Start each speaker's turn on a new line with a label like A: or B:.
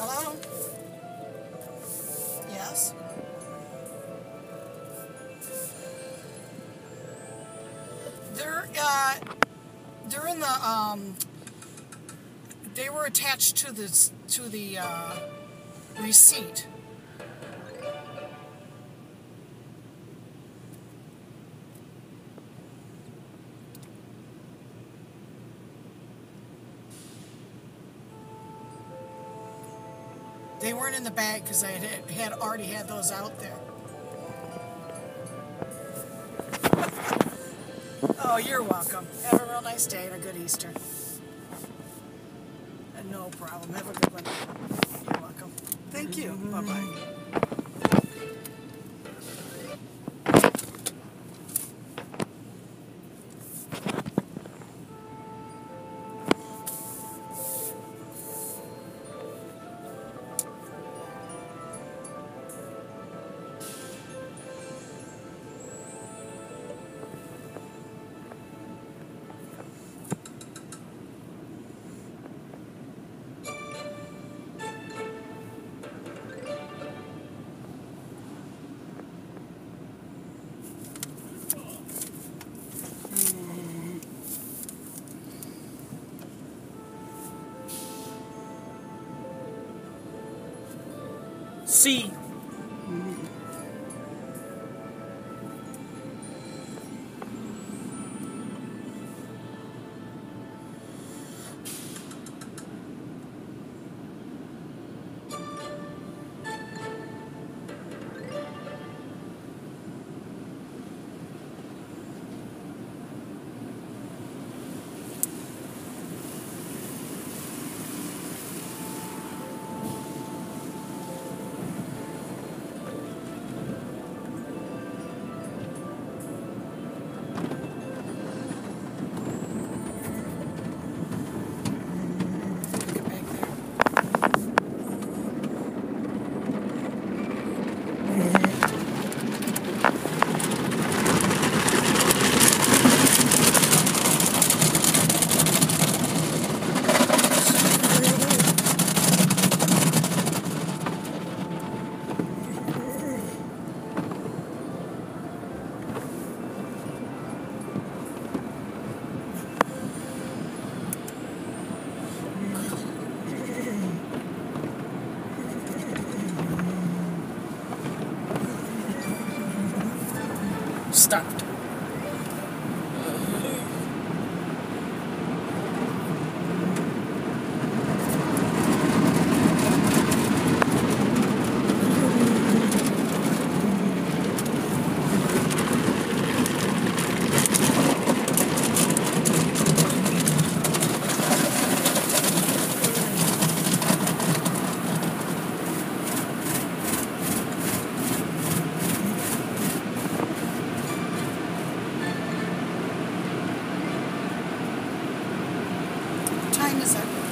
A: Hello? Yes? They're in the, they were attached to the receipt. They weren't in the bag because I had already had those out there. Oh, you're welcome. Have a real nice day and a good Easter. No problem. Have a good one. You're welcome. Thank you. Bye-bye.
B: C. Stopped.
A: What time is it?